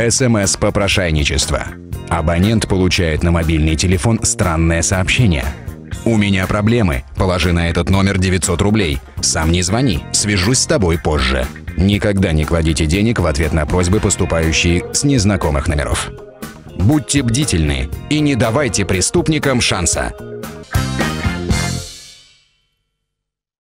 СМС-попрошайничество. Абонент получает на мобильный телефон странное сообщение. «У меня проблемы. Положи на этот номер 900 рублей. Сам не звони. Свяжусь с тобой позже». Никогда не кладите денег в ответ на просьбы, поступающие с незнакомых номеров. Будьте бдительны и не давайте преступникам шанса.